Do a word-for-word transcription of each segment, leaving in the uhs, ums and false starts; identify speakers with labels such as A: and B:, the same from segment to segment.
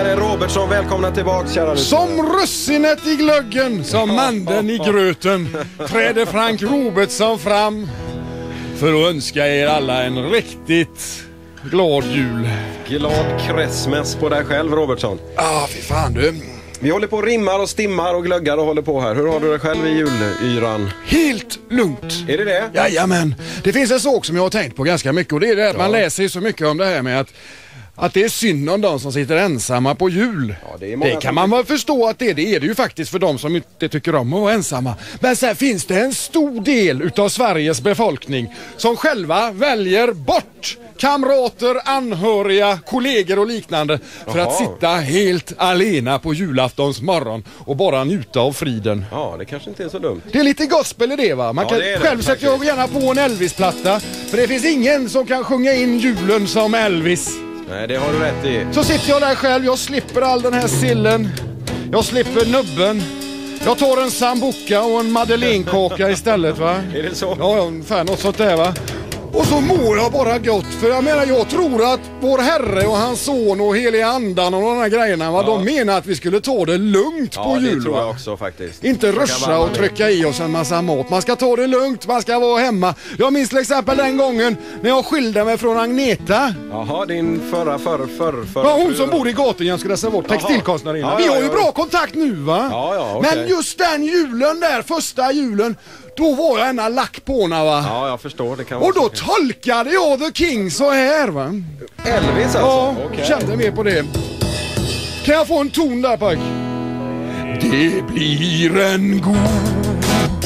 A: här är Robertsson, välkomna tillbaka kära lyssnare.
B: Som russinet i glöggen, som mandeln i gröten, träder Frank Robertsson fram för att önska er alla en riktigt glad jul.
A: Glad Christmas på dig själv, Robertsson.
B: Ah, fy fan du.
A: Vi håller på och rimmar och stimmar och glöggar och håller på här. Hur har du det själv i julyran?
B: Helt lugnt.
A: Är det det?
B: Jajamän. Det finns en sak som jag har tänkt på ganska mycket, och det är det att ja. man läser ju så mycket om det här med att Att det är synd om de som sitter ensamma på jul.
A: Ja, det är
B: det kan man väl förstå att det är. Det är det ju faktiskt för de som inte tycker om att vara ensamma. Men sen finns det en stor del utav Sveriges befolkning som själva väljer bort kamrater, anhöriga, kollegor och liknande för
A: Jaha.
B: att sitta helt alena på julaftons morgon och bara njuta av friden.
A: Ja, det kanske inte är så dumt.
B: Det är lite gospel i det va? Man
A: Ja,
B: kan,
A: det är det,
B: själv sätter jag gärna på en Elvis-platta, för det finns ingen som kan sjunga in julen som Elvis.
A: Nej, det har du rätt i.
B: Så sitter jag där själv, jag slipper all den här sillen. Jag slipper nubben. Jag tar en sambuca och en madeleinekaka istället va?
A: Är det så?
B: Ja, ungefär något sånt där va? Och så mår jag bara gott, för jag menar jag tror att vår Herre och hans son och heliga andan och de här grejerna va, ja. de menar att vi skulle ta det lugnt
A: ja,
B: på jul.
A: Ja, det tror jag
B: va?
A: också faktiskt.
B: Inte ruscha och trycka i oss en massa mat. Man ska ta det lugnt, man ska vara hemma. Jag minns till exempel den gången när jag skilde mig från Agneta.
A: Jaha, din förra, förra, förra, förra.
B: Ja, hon som bor i gatan, jag skulle säga vårt textilkonstnärinna.
A: Ja,
B: vi
A: ja,
B: har ju
A: ja.
B: bra kontakt nu va?
A: Ja, ja, okay.
B: Men just den julen där, första julen, då var jag ena lack på henne va?
A: Ja, jag förstår. Det kan vara
B: och då
A: så.
B: tolkade jag The King så här va?
A: Elvis alltså?
B: Ja,
A: okay.
B: kände mer på det. Kan jag få en ton där pojk? Det blir en god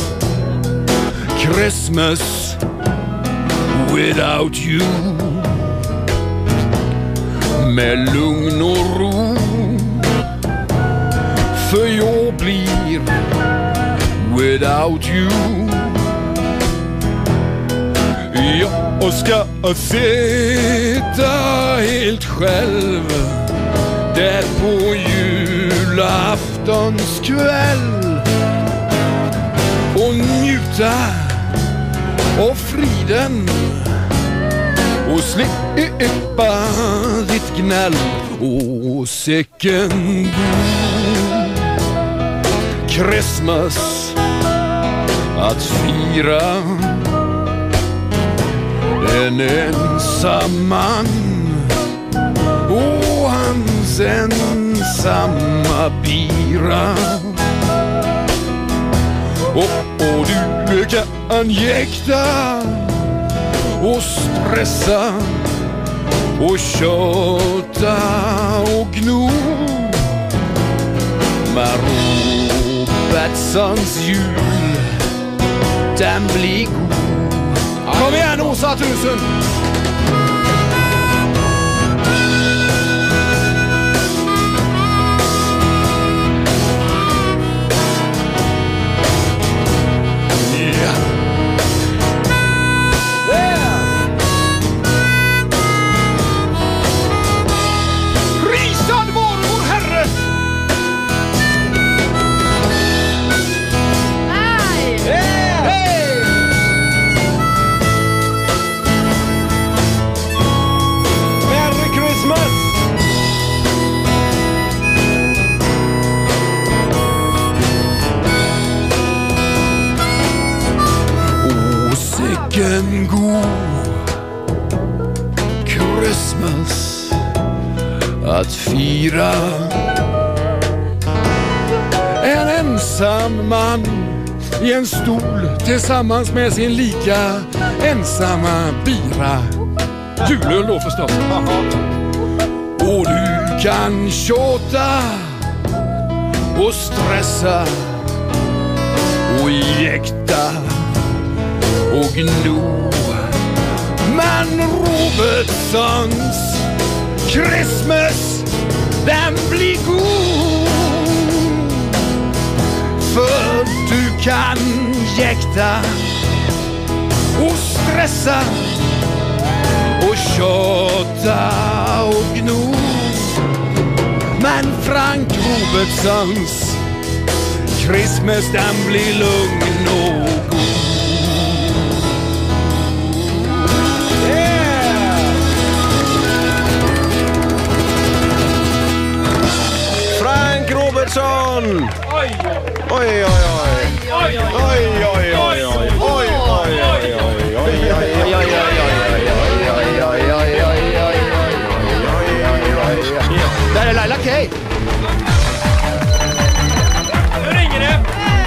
B: Christmas without you, med lugn och ro, för jag blir without you. Jag ska sitta helt själv där på julaftons kväll och njuta av friden och slippa ditt gnäll och säcken god Christmas att fira. En ensam man och hans ensamma bira. Och, och du kan jäkta och stressa och tjata och gno. Men Robertsons jul, den blir god. Kom igen Åsa tusen! En god Christmas att fira. En ensam man i en stol tillsammans med sin lika ensamma bira. Julen då förstås. Och du kan tjata och stressa och jäkta och gno. Men Robertsons Christmas, den blir god, för du kan jäkta och stressa och tjata och gno. Men Frank Robertsons Christmas, den blir lugn och god.
A: Andersson! Oj, oj, oj. Oj, oj, oj, oj. Oj, oj, oj, oj, oj.
C: Där är Laila Kay.
D: Nu ringer det.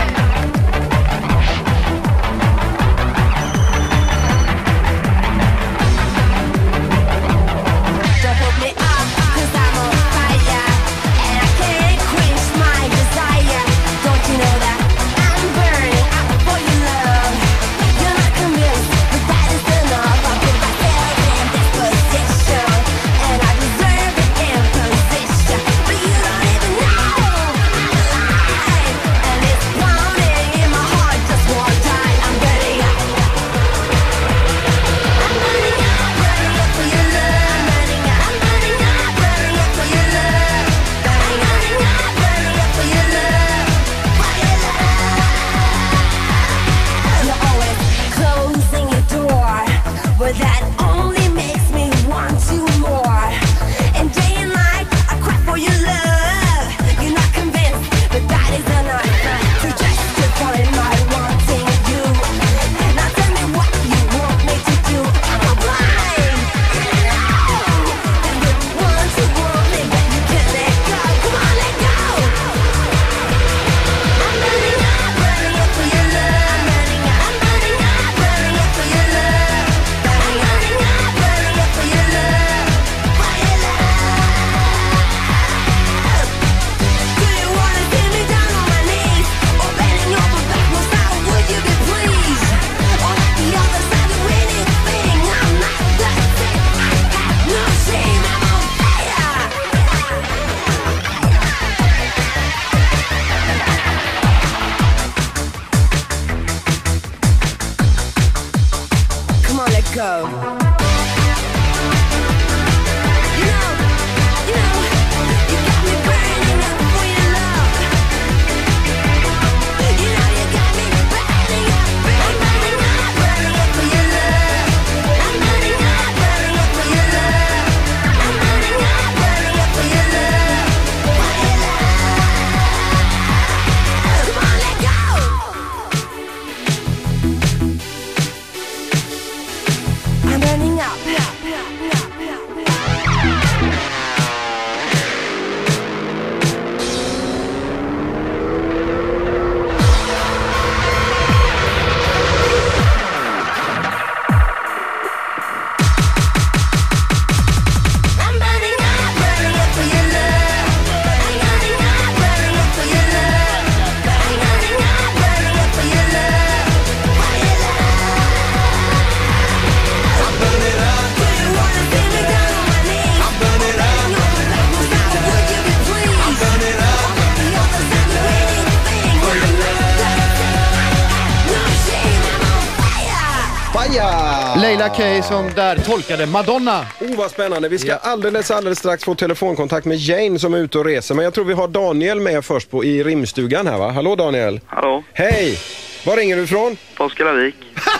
C: Laila Kay som där tolkade Madonna.
A: Oh, vad spännande. Vi ska alldeles, alldeles strax få telefonkontakt med Jane som är ute och reser. Men jag tror vi har Daniel med först på i rimstugan här, va? Hallå Daniel.
E: Hallå.
A: Hej. Var ringer du ifrån?
E: Påskalavik.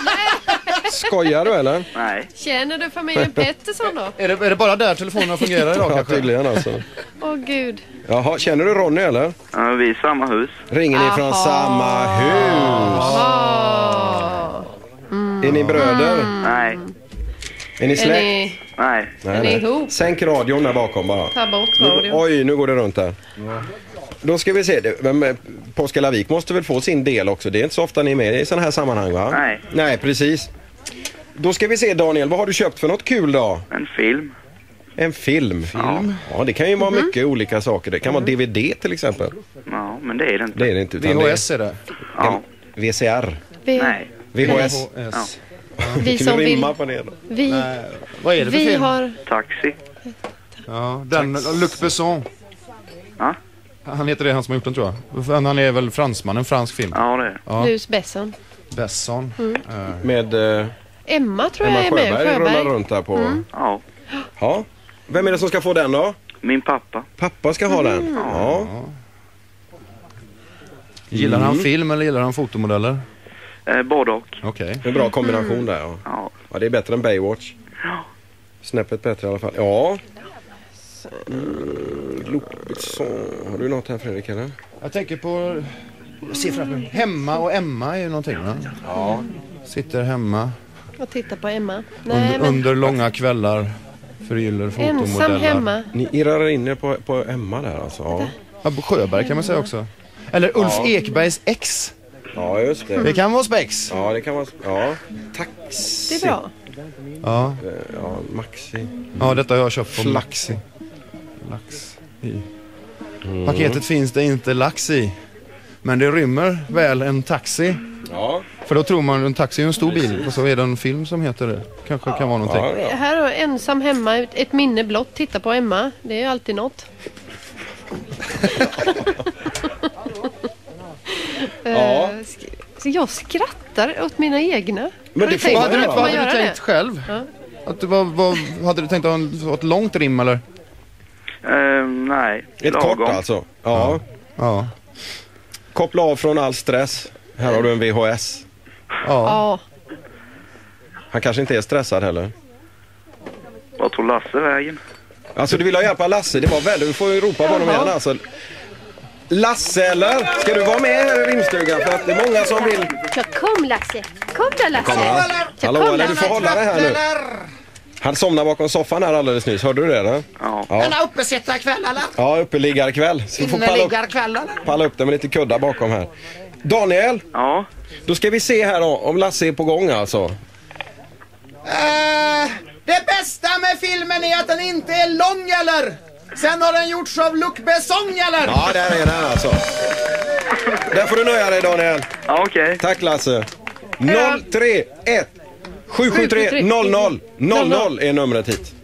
A: Skojar du eller?
E: Nej.
F: Känner du familjen Pettersson då?
C: Är det, är det bara där telefonerna fungerar idag
A: Ja,
C: kanske?
A: tydligen alltså.
F: Åh gud.
A: Jaha, känner du Ronny eller?
E: Ja, vi är i samma hus.
A: Ringer ni från
F: Aha.
A: samma hus?
F: Aha.
A: Är ni bröder?
E: Nej.
A: Är ni
F: Är
A: släkt?
F: ni,
E: Nej.
A: Nej,
F: är ni
A: nej.
F: ihop?
A: Sänk radion där bakom bara.
F: Ta bort
A: Nu,
F: radio.
A: oj, nu går det runt där. Då ska vi se. det- Men eh, Påskalavik måste väl få sin del också. Det är inte så ofta ni är med i sådana här sammanhang, va?
E: Nej.
A: Nej, precis. Då ska vi se, Daniel. Vad har du köpt för något kul då?
E: En film.
A: En film. Film? Ja, det kan ju vara mycket olika saker. Det kan vara D V D till exempel.
E: Ja, men det är det inte.
A: Det är det inte. Utan
C: V H S är det.
E: Ja.
A: det är V C R.
F: Vi,
E: Nej.
A: V H S.
C: V H S.
F: vi
A: Kan
F: som
A: du
F: vill...
A: rimma på det då?
F: Vi,
C: Vad är det för
F: vi
C: film?
F: har...
E: Taxi.
C: Ja, den, Luc Besson.
E: Ja.
C: Han heter det, han som har gjort den tror jag. För Han är väl fransman, en fransk film.
E: Ja, det är det.
C: Ja.
F: Lus Besson.
C: Besson. Eh,
A: Med eh,
F: Emma tror
A: Emma
F: jag är med.
A: Sjöberg rullar
F: Sjöberg.
A: runt där på...
E: Ja.
A: Ja. Vem är det som ska få den då?
E: Min pappa.
A: Pappa ska ha den. Ja.
C: Gillar han film eller gillar han fotomodeller?
E: Eh, både och.
C: Okej.
A: Det är en bra kombination där. Ja.
E: Ja.
A: Ja, det är bättre än Baywatch.
E: Ja.
A: Snäppet bättre i alla fall. Ja. Mm, Loubetson. Har du något här, Fredrik, eller?
C: Jag tänker på... Jag ser framför mig. Hemma och Emma är ju någonting, va?
A: Ja.
C: Sitter hemma.
F: Och titta på Emma. Nej,
C: Under,
F: men
C: under långa kvällar. Förgyller fotomodeller.
F: ensam hemma.
A: Ni irrar in er på, på Emma där alltså. Ja,
C: Ja, på Sjöberg kan man säga också. Eller Ulf
A: Ja.
C: Ekbergs ex.
A: ja just det.
C: Det kan vara spex.
A: Ja, det kan vara... Ja. Taxi.
F: Det är bra.
C: Ja,
A: Eh, Ja, Maxi.
C: ja detta har jag köpt på
A: Flaxi.
C: lax i. Paketet finns det inte lax i. Men det rymmer väl en taxi.
A: Ja.
C: För då tror man en taxi är en stor bil. Och så är det en film som heter det. Kanske kan vara någonting.
A: Ja, ja.
F: Här har jag ensam hemma, ett minne blott. Titta på Emma. Det är ju alltid något.
A: Ja.
F: Eh, sk- Så jag skrattar åt mina egna.
A: Men
F: Har
A: det får
F: tänkt
A: man
F: på
A: göra.
F: Får
C: Vad
F: man
C: hade
F: göra
C: du tänkt
F: det?
C: själv?
F: Ja.
C: Att det var, vad, hade du tänkt ha en- ha ett långt rim eller?
E: Eh, nej,
A: Ett
E: lagom.
A: kort alltså. Ja.
C: Ja.
A: Koppla av från all stress. Här har du en V H S.
C: Ja.
F: Ja.
A: Han kanske inte är stressad heller.
E: Vad tog Lasse vägen?
A: Alltså du vill ha hjälp av Lasse, det var väldigt, du får ju ropa på honom igen alltså. Lasse eller? Ska du vara med här i rimstugan? För att det är många som vill...
G: Ja, kom Lasse. Kom då Lasse.
A: Kommer han? Hallå,
G: kom,
A: eller du får hålla det här nu. Han somnade bakom soffan här alldeles nyss, hörde du det eller?
E: Ja.
A: Ja,
H: Denna uppesittarkväll eller?
A: ja uppeliggare-kväll. Så vi får palla upp,
H: Inneliggarkväll eller?
A: palla upp det med lite kuddar bakom här. Daniel,
E: Ja.
A: då ska vi se här då, om Lasse är på gång alltså.
H: Eh, det bästa med filmen är att den inte är lång eller? Sen har den gjorts av Luc Besson eller?
A: Ja, där är den alltså. Där får du nöja dig Daniel.
E: Ja, okej.
A: Tack Lasse. noll tre ett sju sju tre noll noll noll noll är numret hit.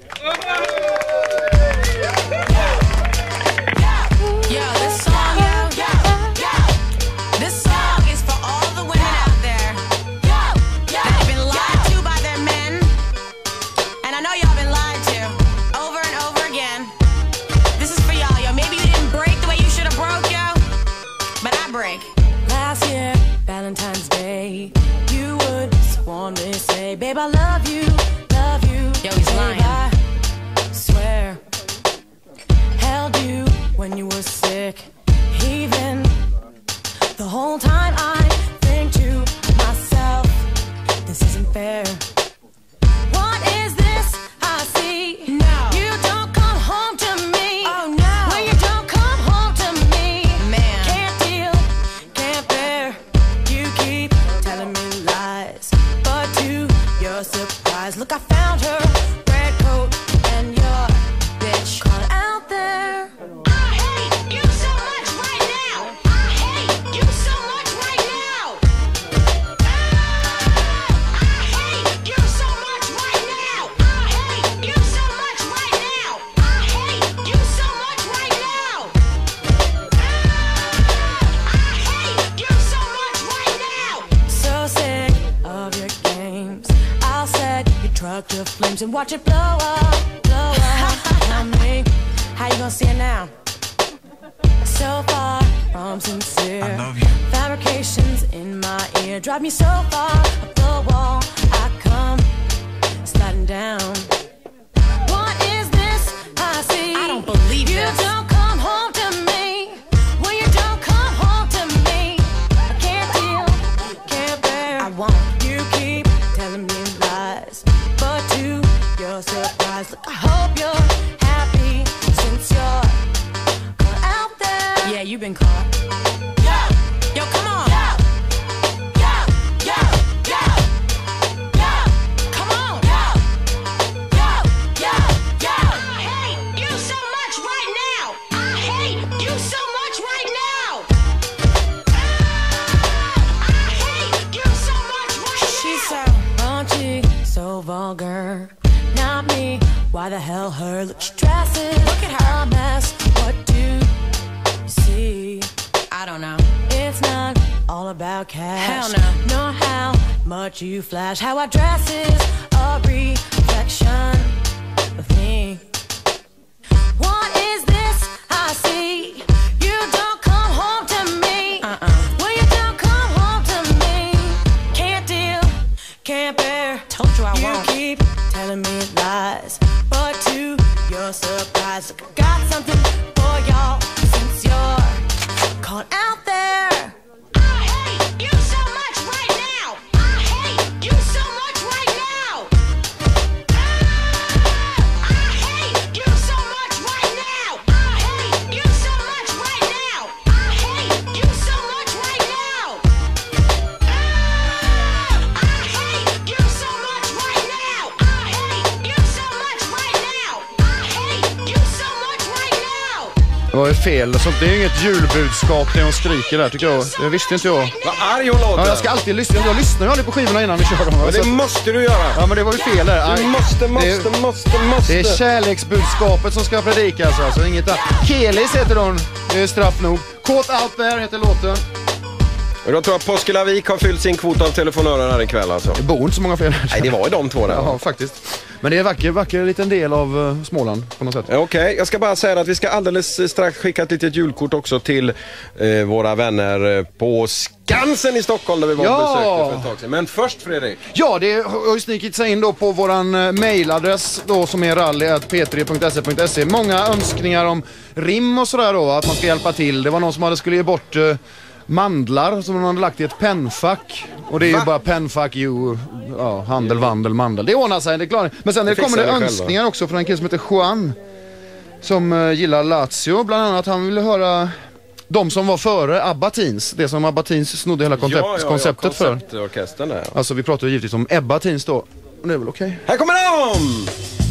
I: Yeah, this song, yeah, yeah, yeah. This song is for all the women out there that have been lied to by their men. And I know y'all been lied to over and over again. This is for y'all, yo. Maybe you didn't break the way you should have broke, yo. But I break. Last year, Valentine's Day, you would warmly say, babe, I love you, love you. Yo, he's lying. I swear, held you when you were sick, even the whole time I think to myself, this isn't fair. What is this I see? No. You don't come home to me. Oh no. When you don't come home to me, man, can't deal, can't bear. You keep telling me lies, but to your surprise, look, I found her red coat and your bitch caught out there. I hate you so much right now. I hate you so much right now. I hate you so much right now. I hate you so much right now. I hate you so much right now. I hate you so much right now. So sick of your games. I'll set your truck to flames and watch it blow up, blow up. Tell me, how you gonna see it now? So far from sincere, I love you. Fabrications in my ear drive me so far up the wall. I come sliding down. What is this I see? I don't believe you this. Don't come home to me. When you don't come home to me, I can't deal, can't bear. I won't. You keep telling me lies, but to your surprise, look, I hope you're happy since you're caught out there. Yeah, you've been caught. Yo, yo, come on. Yo, yo, yo, yo, yo, come on. Yo, yo, yo, yo. I hate you so much right now. I hate you so much right now. I hate you so much right now. She's so raunchy, so vulgar. Not me. Why the hell her? Look, she dresses. Look at her. A mess. What do you see? I don't know. It's not all about cash. Hell no. Nor how much you flash. How I dress is a reflection of me. What is this I see? You don't come home to me. Uh-uh. When you don't come home to me, can't deal, can't bear. Told you I you won't. You keep telling me lies, but to your surprise, look, I got something for
C: var ju fel. Så det är ju inget julbudskap när hon skriker där, tycker jag. Det visste inte jag.
A: Vad arg hon låter.
C: Ja, jag ska alltid lyssna. Jag lyssnar ju aldrig på skivorna innan vi kör dem.
A: Men det
C: Så-
A: måste du göra.
C: Ja, men det var ju fel där.
A: Du
C: Aj.
A: måste, måste,
C: Det-
A: måste, måste.
C: Det är kärleksbudskapet som ska predikas, alltså inget annat. Kelis heter hon, det är straff nog. Kåt Out There heter låten.
A: Och då tror jag att Påskelavik har fyllt sin kvot av telefonörer här ikväll alltså.
C: Det bor inte så många fler.
A: Nej, det var ju de två där.
C: Ja, faktiskt. Men det är en vacker, vacker liten del av uh, Småland på något sätt.
A: Okej, okay. Jag ska bara säga att vi ska alldeles strax skicka ett litet julkort också till eh, våra vänner på Skansen i Stockholm där vi var och
C: Ja.
A: besökte för ett tag sedan. Men först, Fredrik.
C: Ja, det har ju snikit sig in då på våran uh, mailadress då som är rally at p tre punkt se punkt se. Många önskningar om rim och sådär då, att man ska hjälpa till. Det var någon som hade skulle ge bort uh, mandlar som man hade lagt i ett pennfack. Och det är
A: Va?
C: ju bara pennfack, ju, ja, handel, vandel, mandel. Det ordnar sig, det är klart. Men sen det
A: Det
C: kommer det
A: fixar ni
C: önskningar också från en kille som heter Juan. Som uh, gillar Lazio. Bland annat han ville höra de som var före Abba Teens. Det som Abba Teens snodde hela koncept,
A: ja, ja,
C: konceptet
A: ja,
C: för.
A: konceptorkestern där. Ja.
C: Alltså vi pratar ju givetvis om Ebba Teens då. Och det är väl okej.
A: Här kommer de!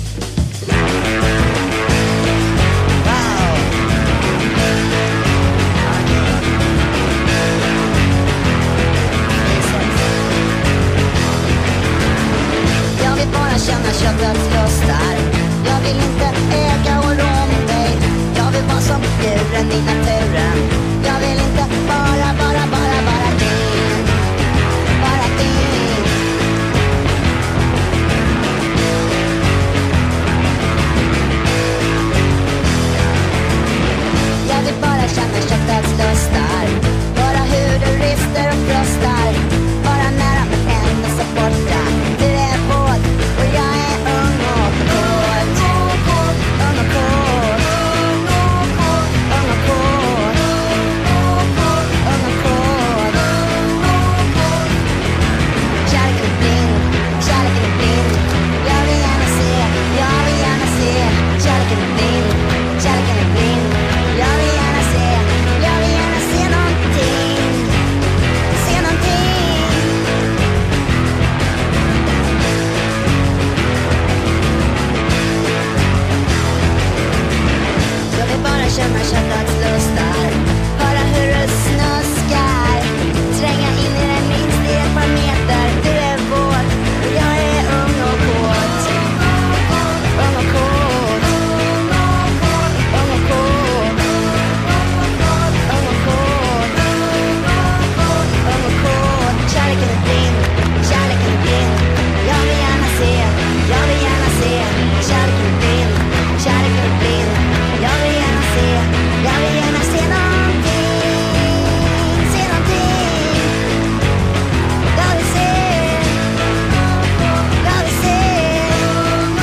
J: Jag vill bara känna köttets lustar. Jag vill inte äga och rå med dig. Jag vill vara som djuren i naturen. Jag vill inte bara, bara, bara, bara din. Bara din. Jag vill bara känna köttets lustar. Bara hur du rister och frustar. Bara nära men ändå så borta. Du är våt och jag är ung och kåt. Ung och kåt. Ung och kåt. Ung och kåt. Kärleken är blind, kärleken är blind. Jag vill gärna se, jag vill gärna se. Kärleken är blind, kärleken är blind. Jag vill gärna se, jag vill gärna se någonting. Se någonting. Jag vill bara känna köttets lustar. Höra hur du snuskar. Tränga in i den minst i ett par meter. Du är våt och jag är ung och kåt. Ung och kåt. Ung och kåt. Ung och kåt. Ung och kåt. Kärleken är blind, kärleken är blind. Jag vill gärna se, jag vill gärna se. Kärleken är blind, kärleken är blind. Jag vill gärna se, jag vill gärna se någonting. Se någonting. Jag vill se, jag vill se. Ung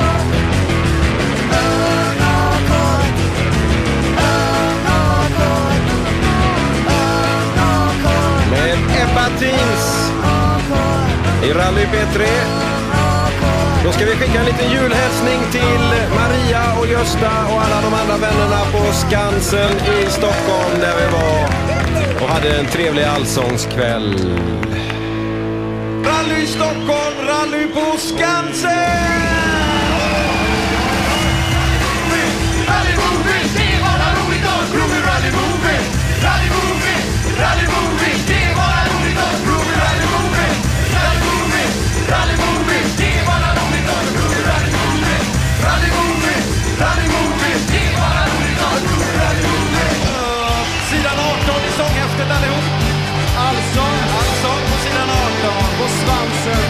J: och kåt. Ung och kåt. Ung och kåt.
A: Med Ebba Teens i Rally P tre. Då ska vi skicka en liten julhälsning till Maria och Gösta och alla de andra vännerna på Skansen i Stockholm där vi var och hade en trevlig allsångskväll. Rally Stockholm, rally på Skansen!
D: Rally movie, det är bara roligt och rolig rally movie. Rally movie, rally movie, det är bara roligt och rolig rally movie. Rally movie, rally movie, det är bara roligt och rolig rally movie. Rally movie, rally movie, det är bara roligt och rolig rally movie.
H: Sidan arton i sånghäftet allihop. Allsång, allsång på sidan arton. På svansen.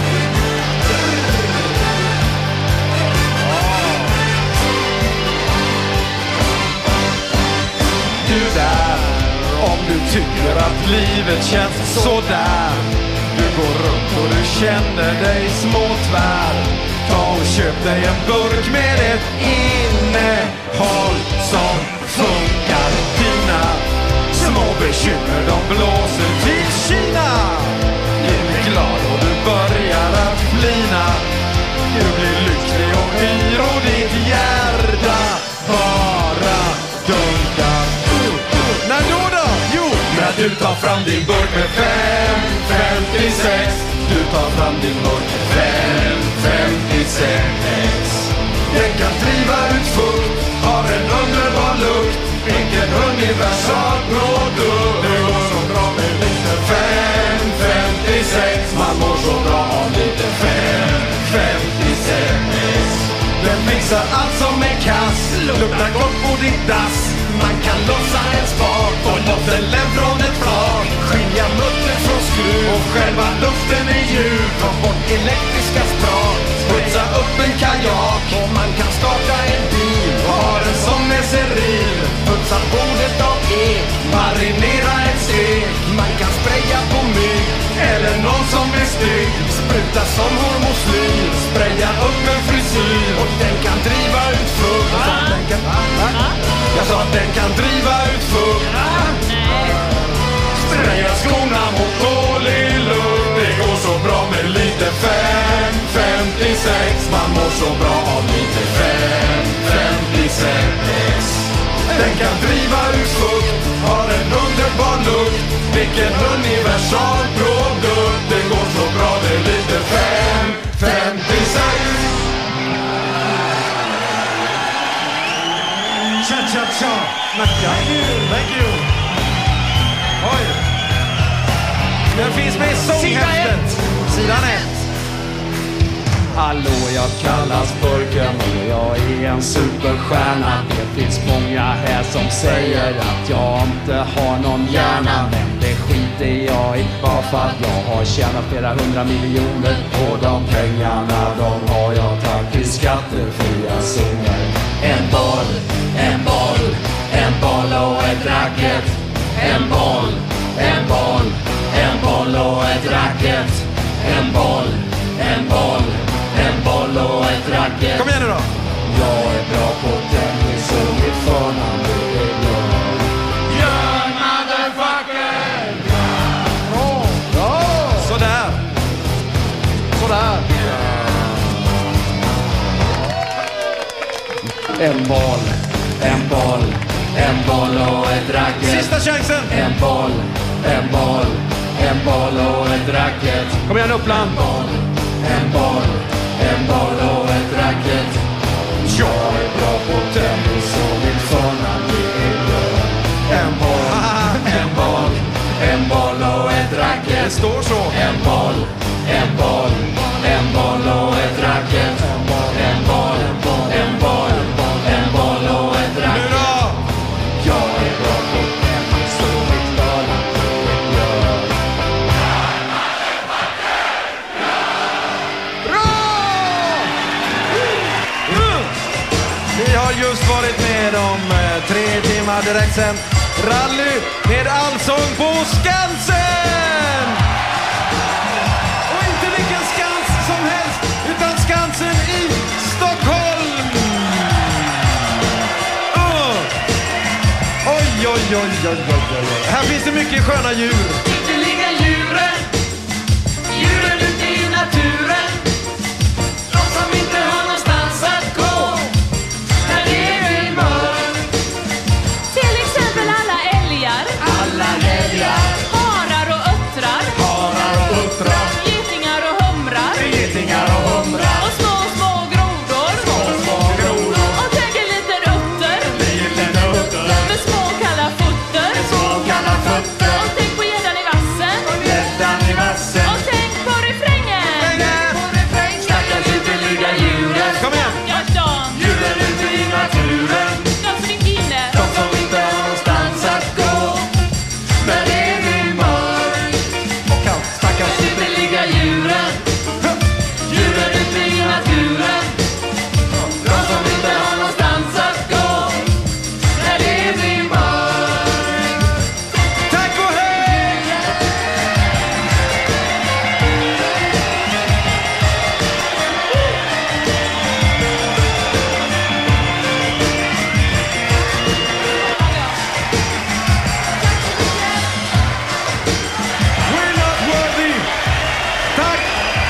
D: Du där, om du tycker att livet känns så där. Du går runt och du känner dig småtvär. Ta och köp dig en burk med ett innehåll som funkar. Dina små bekymmer, de blåser till Kina. Du är glad och du börjar att flina. Du blir lycklig och yr och ditt hjärta bara dunkar. När då då? Jo, när du tar fram din burk med fem femtiosex. Du tar fram din burk med fem femtiosex. Den kan driva ut fukt, har en underbar lukt. Fixa allt som är kass, lukta gott på ditt dass. Man kan lossa en spak och bottelen från ett flak. Skilja muttret från skruv och själva luften är ljud. Ta bort elektriska sprak, putsa upp en kajak. Och man kan starta en bil och ha den som är seril. Putsa bordet av ek, marinera ett stek. Man kan spraya på mygg eller någon som är stygg. Spruta som hormoslyr, spraya upp en frisyr. Och den kan driva ut fukt. Den kan... Jag sa att den kan driva ut fukt. Spraya skorna mot dålig luft. Det går så bra med lite fem femtiosex. Man mår så bra av lite fem femtiosex. Den kan driva ut fukt, har en underbar lukt. Vilken universal produkt. Det går så bra med lite fem femtiosex. Cha cha cha. Thank you, thank you. Oj. Den finns med i sånghäftet. Sidan ett. Hallå, jag kallas Burken och jag är en superstjärna. Det finns många här som säger att jag inte har någon hjärna. Men det skiter jag i, bara för att jag har tjänat flera hundra miljoner. Och de pengarna, de har jag tagit till skattefria summor. En boll, en boll, en boll och ett racket. En boll, en boll, en boll och ett racket. En boll, en boll, en boll och ett racket. Kom igen nu då. Jag är bra på tennis och mitt förnamn är Björn. Björn, motherfucker! Bra! Bra! Sådär. Sådär. En boll, en boll, en boll och ett racket. Sista chansen! En boll, en boll, en boll och ett racket. Kom igen Uppland! En boll, en boll, en boll och ett racket. Jag är bra på tennis och mitt förnamn är Björn. En boll, en boll, en boll och ett racket. Det står så. En boll, en boll, en boll och ett racket. En boll, en boll, en boll, en boll och ett racket. Nu då! Jag är bra på tennis och mitt förnamn är Björn. Vi har just varit med om eh, tre timmar direkt sen rally med allsång på Skansen! Och inte vilken skans som helst, utan Skansen i Stockholm! Uh. Oj, oj, oj, oj, oj, oj. Här finns det mycket sköna djur. Det ligger djuren, djuren ute i naturen. De som inte har någonstans att gå. Harar och uttrar, harar och uttrar, getingar och humrar, getingar och humrar, och små små grodor, små små grodor, och tänk en liten utter, liten utter, med små kalla fötter, små kalla fötter, och tänk på gäddan i vassen, och gäddan i vassen, och tänk på refrängen, på refrängen, stackars uteliga djuren, kom igen, ja de, djuren ute i naturen, de som inte inne, de som inte har någonstans att gå. När det blir mörkt och kallt, stackars uteliga djuren, djuren ute i naturen, de som inte har någonstans att gå. När det blir mörkt. Tack och hej! We're not worthy. Tack!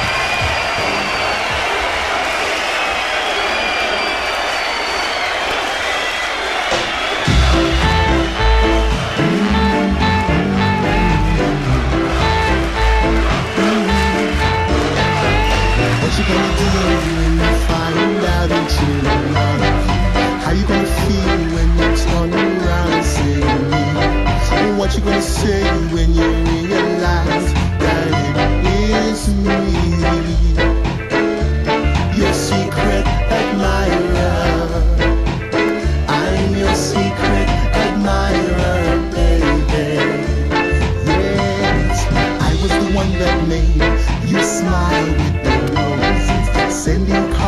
K: What you gonna do when you find out that you're alone? How you gonna feel when you turn around and see me? What you gonna say when you realize that it is me? Your secret admirer.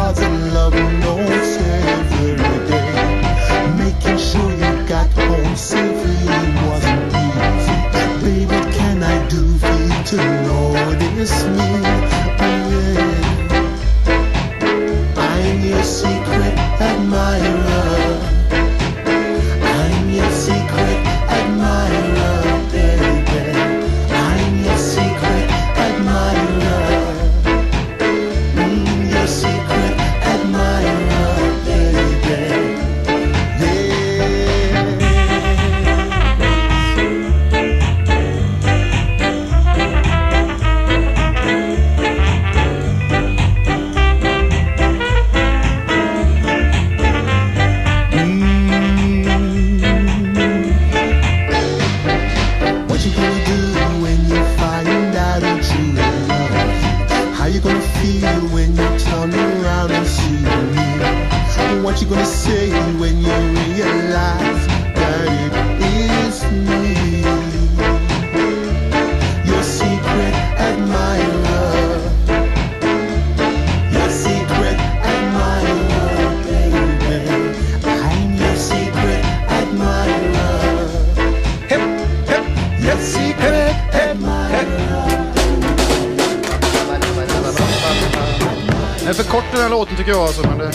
K: cause a love knows every day. Making sure you got home safely wasn't easy. Baby, what can I do for you to notice me? Oh, yeah. I'm your secret admirer. I'm your secret admirer, baby. I'm your secret admirer. Mm, your secret admirer, baby. What you gonna say when you realize that it is me, your secret admirer, your secret admirer, baby. I'm your secret admirer.
A: Hep, hep,
K: your secret admirer.
C: Den är för kort den här låten tycker jag alltså, men det...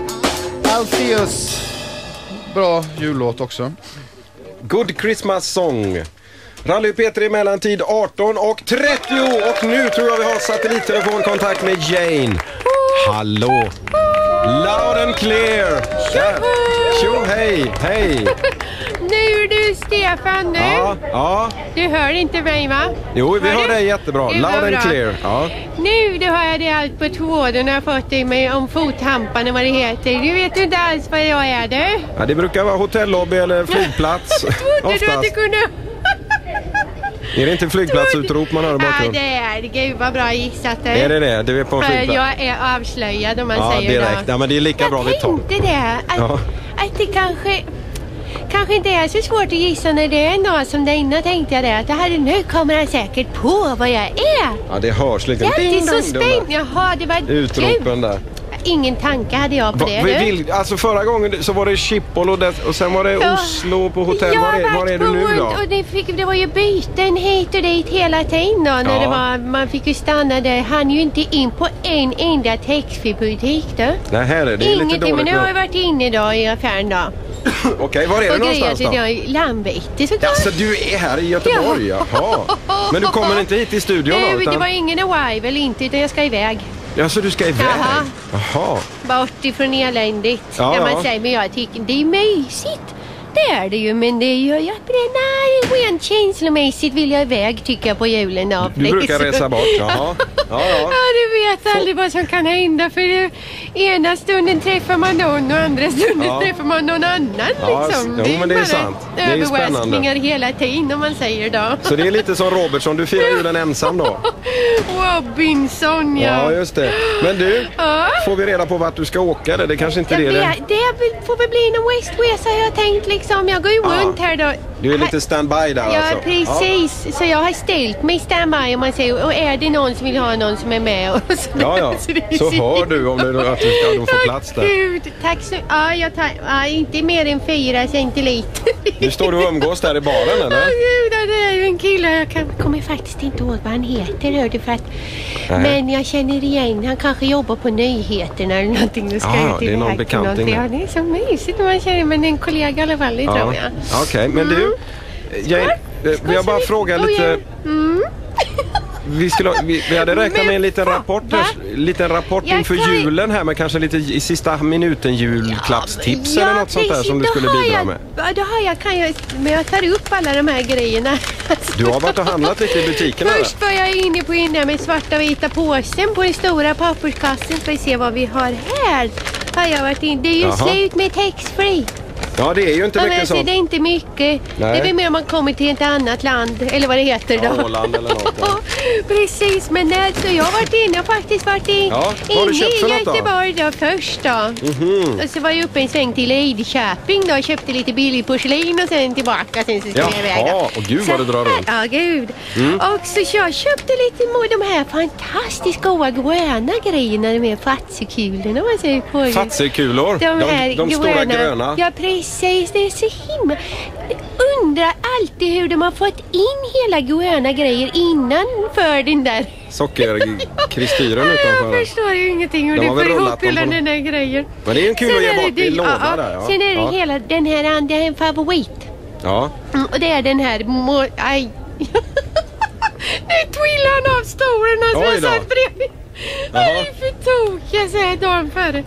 C: Alpheus. Bra jullåt också.
A: Good Christmas Song. Rally P tre mellantid arton och trettio. Och nu tror jag vi har satellittelefonkontakt med Jane. Hallå. Loud and clear. Tjo, hej, hej.
F: Nu du Stefan, nu.
A: Ja, ja.
F: Du hör inte mig va?
A: Jo, vi
F: hör
A: hör dig jättebra.
F: Det
A: Loud
F: var
A: and
F: bra.
A: clear. Ja.
F: Nu då har jag det allt på tråden och jag har fått det med om fothampan och vad det heter. Du vet inte alls vad jag är du.
A: Ja, det brukar vara hotellobby eller flygplats.
F: Trodde du att
A: Oftast.
F: du kunde...
A: Är det inte flygplatsutrop man hör i
F: Ja,
A: bakgrunden?
F: det är det. Gud vad bra gissat det.
A: Är det det? Du är på en
F: För
A: flygplats?
F: jag är avslöjad om man
A: Ja,
F: säger
A: direkt.
F: det.
A: Ja, men det är lika bra vi tar.
F: Jag tänkte det. Att,
A: Ja.
F: att det kanske... Kanske inte är så svårt att gissa när det är en dag som det innan tänkte jag det. Att det här, nu kommer han säkert på vad jag är.
A: Ja, det hörs
F: Det
A: liksom.
F: är alltid så
A: dong,
F: spännande.
A: de där
F: Jaha, det var
A: utropen där.
F: Ingen tanke hade jag på
A: Va,
F: det.
A: vi
F: du.
A: vill, alltså förra gången så var det Schiphol och, det, och sen var det
F: Ja.
A: Oslo på hotell.
F: Jag
A: Var
F: har
A: är, var
F: varit
A: är du
F: på
A: nu då?
F: runt Och det, fick, det var ju byten hit och dit hela tiden då. När
A: Ja.
F: det var, man fick ju stanna där. Han ju inte in på en enda taxfree-butik då.
A: Nej, här är det. Det är lite
F: Ingenting,
A: dåligt
F: men nu har jag
A: nu.
F: varit inne då i affären då.
A: Okej, var är du
F: Och
A: någonstans
F: grejat
A: då?
F: jag i Landvetter såklart.
A: Alltså, du är här i Göteborg,
F: Ja.
A: jaha. Men du kommer inte hit i studion då?
F: Nu,
A: Utan...
F: det var ingen arrival inte utan jag ska iväg.
A: Ja, så du ska iväg?
F: Jaha.
A: Jaha.
F: Bort ifrån eländigt.
A: Ja,
F: kan
A: ja.
F: man säga. Men jag tycker det är mysigt. Det är det ju, men det gör jag inte det. Nej, rent känslomässigt vill jag iväg tycker jag på julen. Då.
A: Du brukar resa bort, jaha. Ja, ja.
F: Ja, du vet aldrig vad som kan hända. För det, ena stunden träffar man någon och andra stunden
A: Ja.
F: träffar man någon annan.
A: Ja,
F: Liksom.
A: jo, men det är
F: bara
A: sant. Det är ju
F: överraskningar hela tiden om man säger då.
A: Så det är lite som Robertson, du firar julen ensam då?
F: Robinson, ja.
A: Ja, just det. Men du,
F: Ja.
A: får vi reda på vart du ska åka? Det, det kanske inte
F: Jag
A: är det.
F: vet, det får väl bli en West-resa har jag tänkt liksom. Jag går ju
A: Ja.
F: runt här då.
A: Du är lite standby där
F: Ja,
A: alltså?
F: precis. Så jag har ställt mig standby om man säger. Och är det någon som vill ha någon som är med? Och så
A: Ja, ja. Så hör du om du, att du ska de får plats där.
F: Gud, tack så Ja, jag tar, ja, inte mer än fyra centiliter.
A: Nu står du och umgås där i baren,
F: Åh
A: eller?
F: gud, det är ju en kille. Jag kan, kommer faktiskt inte ihåg vad han heter, hör du, för att,
A: Nej.
F: men jag känner igen. Han kanske jobbar på nyheterna eller någonting. Och ska
A: Ja,
F: ut
A: det är någon
F: iväg till
A: bekanting
F: någonting. Ja, det är så mysigt när man känner, men en kollega i alla fall, det tror jag.
A: Okej, men du, Jane, eh, vill jag bara fråga lite...
F: Mm.
A: Vi, skulle, vi, vi hade räknat med en liten rapport,
F: Va?
A: liten rapport
F: Jag
A: inför
F: kan-
A: julen här, med kanske lite i sista minuten julklappstips eller något sånt där
F: precis,
A: som du
F: då
A: skulle
F: har
A: bidra
F: jag,
A: med.
F: Ja, då har jag, kan jag, men jag tar upp alla de här grejerna.
A: Du har varit och handlat lite i butikerna där.
F: Först var jag inne på den där med svarta och vita påsen på den stora papperskassen för att se vad vi har här. Har jag varit in. Det är ju
A: Jaha.
F: slut med taxfree.
A: Ja, det är ju inte
F: Ja, men
A: mycket
F: så
A: sånt.
F: det är inte mycket.
A: Nej.
F: Det är väl mer om man kommer till ett annat land, eller vad det heter då.
A: Ja, Åland eller något. Ja.
F: Precis, men alltså, jag har varit inne och faktiskt varit i,
A: Ja, vad har du
F: inne
A: köpt för
F: i
A: något då?
F: Göteborg då först då.
A: Mhm.
F: Och så var jag uppe en sväng till Lidköping då och köpte lite billig porslin och sen tillbaka, sen så skulle jag iväg.
A: Jaha, och gud vad det drar runt.
F: Ja, gud.
A: Mm.
F: Och så jag köpte lite mo- de här fantastiskt goda gröna grejerna, de här fatsekulorna, man säger på.
A: Fatsekulor, de,
F: här
A: de stora gröna.
F: Ja, precis. Det är så himla... Undrar alltid hur de har fått in hela gröna grejer innan för den där.
A: Sockerkristyren
F: Jag
A: utanför.
F: förstår ju ingenting hur
A: De
F: det
A: har väl
F: får ihop
A: rullat dem
F: hela
A: på-
F: den där grejen.
A: Men det är ju kul
F: Sen
A: att ge
F: är det
A: bort i
F: det-
A: låda
F: ja,
A: där. Ja.
F: Sen är det
A: Ja.
F: hela den här andra, en favorit.
A: Ja.
F: Mm, och det är den här... Må, aj. Nu trillar han av stolen och
A: Oj
F: så
A: då.
F: satt bredvid. Vad är det för tokiga, säger dagen före.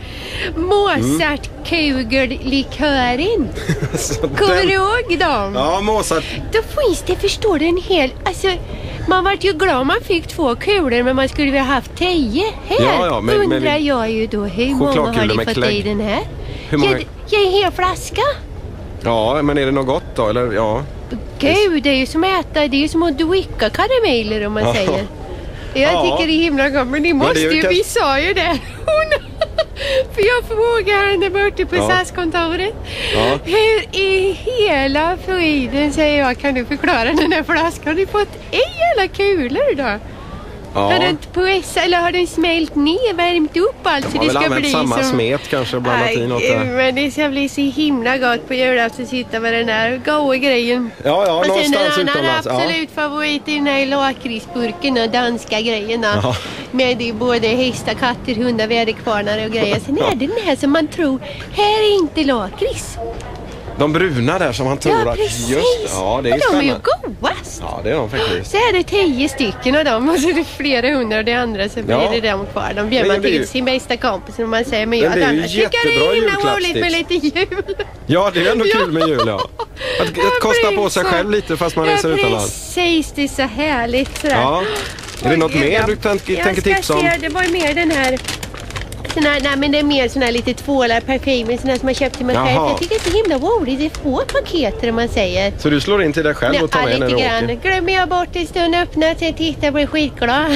F: Mozart Kugellikören. Kommer
A: Den-
F: du ihåg dem?
A: Ja, Mozart.
F: Då finns det, förstår du, en hel... Alltså, man var ju glad man fick två kulor, men man skulle väl ha haft tio här.
A: Ja, ja, men-
F: Undrar
A: men-
F: jag ju då, hur många har
A: Chokladkulor
F: ni
A: med
F: fått
A: klägg.
F: i den här?
A: Hur många-
F: Ja, det- ja, en hel flaska.
A: Ja, men är det något gott då? Eller ja.
F: Gud, det är ju som att äta, det är ju som att dricka karameller om man
A: Ja.
F: säger. Jag
A: Ja.
F: tycker det är himla gott, men ni
A: Men det är
F: måste
A: ju
F: ju,
A: kanske-
F: vi sa ju det. Hon, för jag frågade henne borta på
A: Ja.
F: S A S-kontoret.
A: Ja.
F: Hur i hela friden, säger jag, kan du förklara den här flaskan? Har ni fått i alla kulor då? Har
A: Ja.
F: den pressat eller har den smält ner, värmt upp allt
A: De
F: så
A: har
F: det
A: väl
F: ska
A: använt
F: bli
A: samma
F: som...
A: smet kanske och blandat i något
F: Aj,
A: där.
F: men det ska bli så himla gott på julafton att sitta med den där goda grejen.
A: Ja, ja,
F: Och sen
A: någonstans
F: en annan
A: utomlands. Ja.
F: absolut favorit är den här lakritsburken och danska grejerna.
A: Ja.
F: Med det är både hästar, katter, hundar, väderkvarnar och grejer. Sen är det den här som man tror, här är inte lakrits.
A: De bruna där som man tror
F: Ja,
A: att...
F: precis.
A: Just, ja, det är
F: och de är ju
A: spännande.
F: godast.
A: Ja, det är de faktiskt.
F: Så är det tio stycken av dem och så är det flera hundra av det andra så blir
A: Ja.
F: det dem kvar. De bjöd
A: Men
F: man
A: det är ju-
F: till sin bästa kompis och man säger men
A: Men
F: jag
A: det är ju
F: annars tycker det
A: jättebra
F: är himla roligt med
A: julklappstips.
F: lite jul.
A: Ja, det är ändå kul med jul, ja. Att, att kosta på sig själv lite fast man
F: ja,
A: reser utomlands.
F: precis, det är så härligt sådär.
A: Ja. Är det
F: Oj,
A: något
F: gud,
A: mer
F: jag-
A: du tänker,
F: jag
A: tänker
F: ska
A: tipsa om?
F: se, det var ju mer den här... Såna, nej men det är mer såna här lite tvålar, parfymer, såna som man köpt till mig själv.
A: Jaha.
F: Jag tycker det är så himla roligt, det är få paketer om man säger.
A: Så du slår in till dig själv och tar
F: Ja,
A: med när
F: lite
A: du
F: grann.
A: åker?
F: Glömmer jag bort en stund, öppna, sen tittar blir skitglad.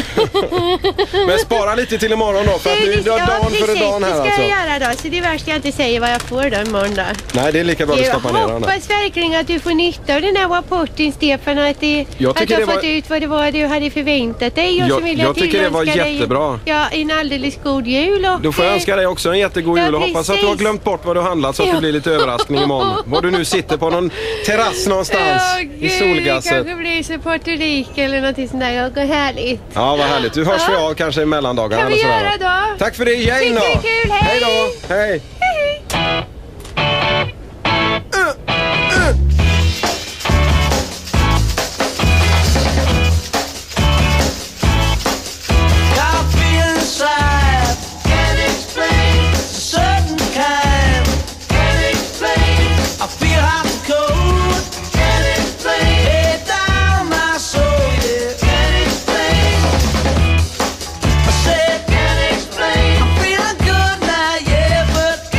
A: Men spara lite till imorgon då, för att
F: Det-
A: du
F: det-
A: är
F: ja,
A: dagen före
F: precis,
A: dagen här
F: det ska
A: alltså.
F: jag göra då. Så det är värst jag inte säger vad jag får då imorgon då.
A: Nej, det är lika bra att du
F: Jag
A: stoppar ner den där.
F: hoppas verkligen att du får nytta av den här rapporten, Stefan. Att, det,
A: Jag
F: att du
A: tycker
F: har
A: det var-
F: fått ut vad det var du hade förväntat dig. Och
A: Jag-
F: så vill
A: jag tycker det var
F: tillönska dig,
A: jättebra.
F: Ja, en alldeles god jul. Och,
A: Då får jag
F: eh,
A: önska dig också en jättegod
F: Ja,
A: jul och hoppas att du har
F: precis.
A: glömt bort vad du har handlat så att
F: Ja.
A: det blir lite överraskning imorgon. Var du nu sitter på någon terrass någonstans
F: Ja,
A: i
F: gud,
A: solgasset.
F: kanske blir så Puerto Rico eller något sånt där. Vad härligt.
A: Ja, vad härligt. Du hörs vi av kanske i mellandagarna
F: Kan
A: eller
F: vi
A: sådär,
F: göra
A: va?
F: då?
A: Tack för det, Jane då.
F: Mycket kul, hej!
A: Hej då. Hej.
L: I feel inside, can't explain, it's a certain kind, can't explain. I feel hot and cold, can't explain. Way down my soul, yeah, can't explain. I said can't explain. I'm feeling good now, yeah, but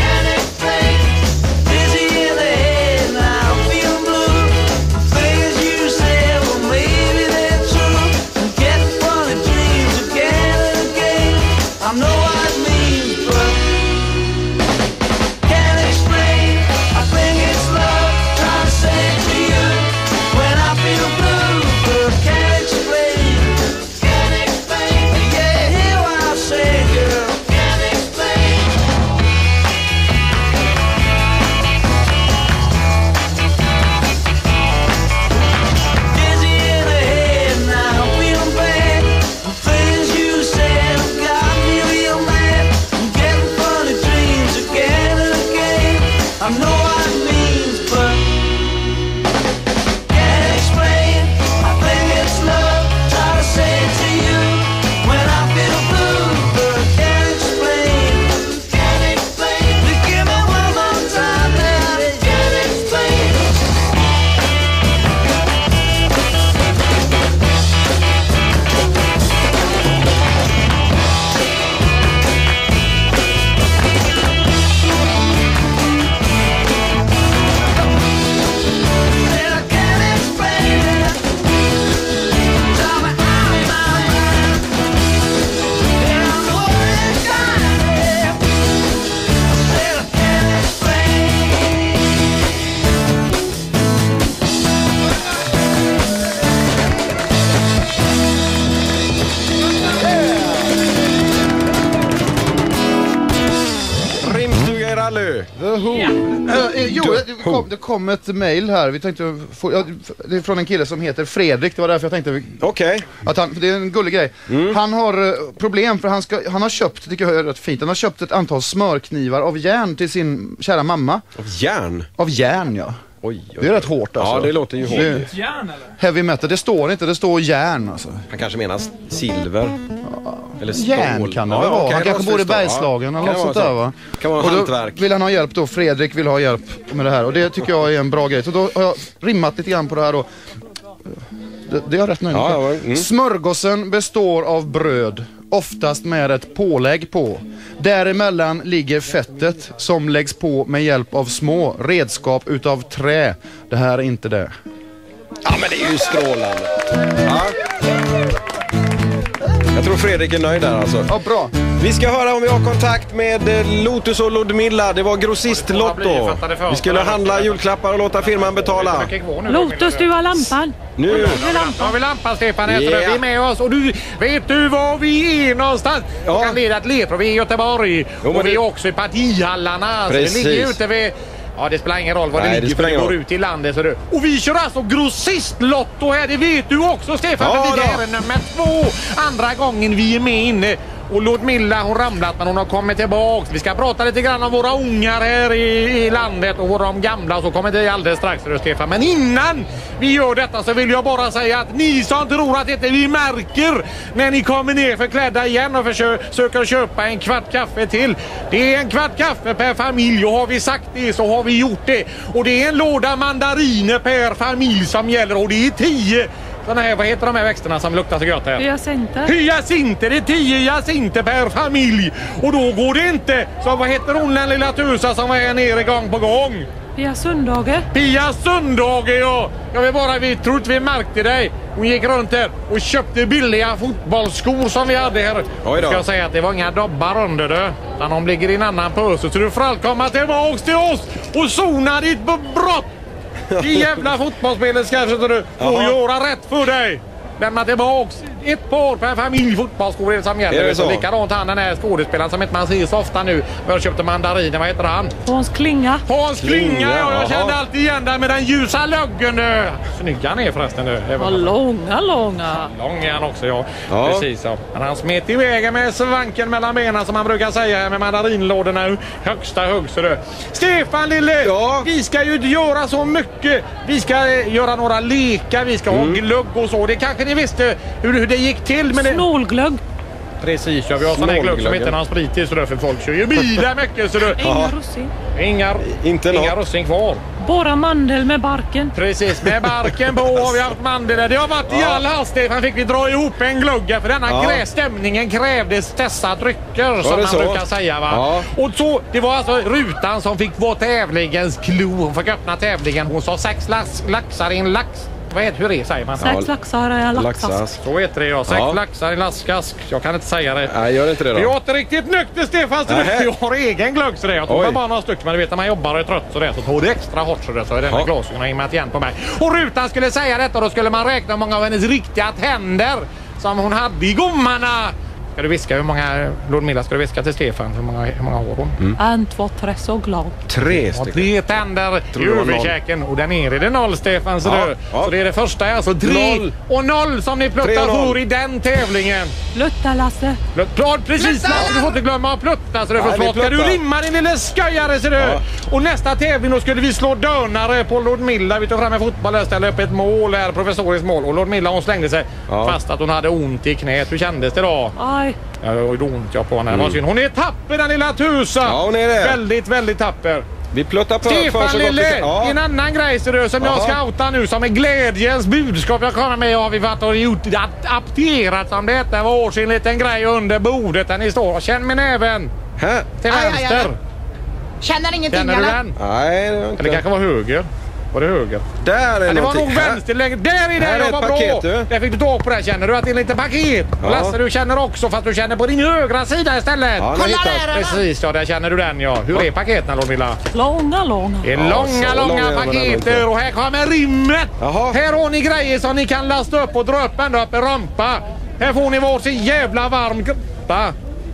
A: rally.
C: The Who.
A: Yeah.
C: Uh, jo, det kom, det kom ett mail här. Vi tänkte få, ja, det är från en kille som heter Fredrik. Det var därför jag tänkte
A: Okej.
C: att han, det är en gullig grej.
A: Mm.
C: Han har uh, problem för han, ska, han har köpt, tycker jag är rätt fint, han har köpt ett antal smörknivar av järn till sin kära mamma.
A: Av järn?
C: Av järn, ja.
A: Oj, oj.
C: Det är rätt hårt alltså.
A: Ja, det låter ju hårt.
C: Det,
D: Järn eller?
C: heavy metal, det står inte, det står järn alltså.
A: Han kanske menar silver. Eller stål.
C: Järn kan det
A: Ja,
C: väl vara.
A: okej,
C: Han kanske
A: det
C: bor i
A: står.
C: Bergslagen
A: Ja,
C: eller
A: kan
C: något
A: det
C: sånt
A: vara
C: där
A: så.
C: va.
A: Kan vara
C: Och då
A: hantverk.
C: vill han ha hjälp då, Fredrik vill ha hjälp med det här. Och det tycker jag är en bra grej. Så då har jag rimmat lite grann på det här då. Det, det är jag rätt nöjd med.
A: Ja, ja, mm.
C: Smörgåsen består av bröd, oftast med ett pålägg på. Däremellan ligger fettet som läggs på med hjälp av små redskap utav trä. Det här är inte det.
A: Ja, men det är ju strålande. Ja. Jag tror Fredrik är nöjd där alltså.
C: Ja, bra.
A: Vi ska höra om vi har kontakt med eh, Lotus och Ludmilla. Det var grossist Lotto. Vi skulle handla julklappar och låta firman betala.
M: Lotus, du har lampan.
A: Nu.
N: Har vi lampan, Stefan?
A: Yeah.
N: Vi är med oss. Och du, vet du var vi är någonstans?
A: Ja.
N: Jag kan leda ett ledprov. Vi är i Göteborg.
A: Jo,
N: och vi
A: vi-
N: är också i partihallarna.
A: Precis.
N: Så det ligger ute vid... Ja, det spelar ingen roll var
A: Nej,
N: det
A: det
N: ligger,
A: spelar
N: för det
A: ingen
N: går
A: roll.
N: ut i landet. Så det. Och vi kör alltså grossistlotto här, det vet du också, Stefan.
A: Ja,
N: för vi
A: då.
N: är nummer två. Andra gången vi är med inne. Och Ludmilla, hon ramlat men hon har kommit tillbaks. Vi ska prata lite grann om våra ungar här i, i landet och våra gamla, så kommer det alldeles strax, för Stefan. Men innan vi gör detta så vill jag bara säga att ni som tror att inte vi märker när ni kommer ner förklädda igen och försöker köpa en kvart kaffe till. Det är en kvart kaffe per familj, och har vi sagt det så har vi gjort det. Och det är en låda mandariner per familj som gäller, och det är tio såna här, vad heter de här växterna som luktar så gott här?
M: Hyacinter.
N: Hyacinter, det är tio hyacinter per familj. Och då går det inte. Så vad heter hon, den lilla tusa som var här nere gång på gång?
M: Pia Sundhage.
N: Pia Sundhage, ja. Jag vill bara, vi tror inte vi märkte dig. Hon gick runt här och köpte billiga fotbollsskor som vi hade här.
A: Oj då.
N: Ska jag säga att det var inga dobbar under det. Utan de ligger i en annan pöse. Så du får allt komma tillbaks till oss och sona ditt brott. Det jävla fotbollsspelet ska du få
A: Jaha.
N: göra rätt för dig. Lämna tillbaks ett par per familj fotbollsskor är det som gäller.
A: Är det så?
N: Likadant han, den här skådespelaren som inte man ser så ofta nu. Jag köpte mandariner, vad heter han?
M: Hans Klinga.
N: Hans Klinga,
A: Klinga,
N: ja, jag
A: jaha.
N: kände alltid igen där med den ljusa löggen. nu. Snygg han är förresten nu.
M: Vad långa, långa.
N: Lång är han också, ja.
A: Ja.
N: Precis så. Men han smet iväg med svanken mellan benen som man brukar säga här med mandarinlådorna. Högsta hög, så du. Stefan lille,
A: Ja.
N: vi ska ju göra så mycket. Vi ska eh, göra några lekar, vi ska
A: Mm.
N: ha glögg och så. Det kanske ni visste hur, hur det gick till. Men det...
M: Snålglögg.
N: Precis, ja, vi har sån här glögg som
A: Snålglögg,
N: inte
A: ja.
N: någon sprit i, så därför folk kör ju bilar mycket. Så du.
M: Inga russin.
N: Inga,
A: Inte
N: inga
A: något.
N: russin kvar.
M: Bara mandel med barken.
N: Precis, med barken på har vi haft mandel. Det har varit i
A: Ja.
N: all hast, Stefan, fick vi dra ihop en glugga. För denna
A: Ja.
N: grä stämningen krävdes dessa drycker, som
A: det
N: man
A: så?
N: brukar säga, va?
A: Ja.
N: Och så, det var alltså Rutan som fick vara tävlingens klo. Hon fick öppna tävlingen. Hon sa sex lax, laxar i en lax. Vad heter, hur det säger man?
M: Sex laxar är laxask.
A: Laxask.
N: Så heter det, ja. Sex
A: Ja.
N: laxar i en laskask. Jag kan inte säga det.
A: Nej, gör inte det
N: Jag är
A: då.
N: inte riktigt nykter, Stefan, så
A: Nähä.
N: jag har egen glögg så det. Jag tog
A: Oj.
N: bara några stycken, men du vet när man jobbar och är trött så det, så tog det extra hårt så det, så är den här
A: Ja.
N: glasögonen himmat igen på mig. Och Rutan skulle säga detta, och då skulle man räkna hur många av hennes riktiga tänder som hon hade i gommarna. Ska du viska hur många, Ludmilla, ska du viska till Stefan? Hur många, hur många har hon?
A: Mm.
M: En, två, tre, så glad.
A: Tre
N: Och
A: stycken.
N: tre tänder
A: Tror
N: i
A: det var noll.
N: överkäken. Och där nere är det noll, Stefan. Så,
A: Ja,
N: du.
A: ja.
N: så det är det första, alltså tre
A: Noll.
N: och noll som ni
A: Tre
N: pluttar
A: och noll.
N: för i den tävlingen.
M: Plutta, Lasse.
N: Plut- Klart, precis, Lasse, du får inte glömma att plutta, så det
A: Nej,
N: får
A: vi
N: snart ska du
A: pluttar.
N: limma din lille sköjare, ser du.
A: Ja.
N: Och nästa tävling då skulle vi slå dönare på Ludmilla. Vi tog fram en fotboll och ställde upp ett mål här, professoriskt mål. Och Ludmilla, hon slängde sig
A: Ja.
N: fast att hon hade ont i knät. Hur kändes det då?
M: Aj.
N: Ja, det var ju ont jag på henne. Mm. Synd. Hon är tapper, den lilla tusa.
A: Ja, hon är det.
N: Väldigt, väldigt tapper.
A: Vi pluttar på för
N: Stefan
A: så gott vi
N: lille,
A: kan. Ja.
N: en annan grej ser du, som jag
A: Jaha.
N: ska outa nu, som är glädjens budskap jag kommer med, har vi varit och gjort att apterat som detta var år sin liten grej under bordet där ni står. Och känn med näven
A: Här.
N: till
G: Aj, aj, aj.
N: vänster.
G: Känner ingenting
N: Känner du
G: eller?
N: den?
A: Nej, det var
N: Eller
A: inte.
N: kanske var höger. Var det höger?
A: Där är
N: Ja, det var
A: någonting.
N: nog
A: Här.
N: vänster längre. Där är det,
A: Här är
N: jag
A: ett
N: var
A: paket,
N: bra.
A: du.
N: Där fick du tag på det. Känner du att det är lite paket?
A: Ja.
N: Lasse, du känner också, fast du känner på din högra sida istället.
A: Ja, nu
G: Kolla
A: hittar-
G: där!
N: Precis, ja, där känner du den, ja. Hur är paketen, Ludmilla?
M: Långa, långa.
N: Det är
A: Ja,
N: långa,
A: så
N: långa
A: långa är de ändå inte.
N: paketer, och här kommer rimmet.
A: Jaha.
N: Här har ni grejer som ni kan lasta upp och dra upp ända upp i rampa. Här får ni varsin jävla varm kuppa.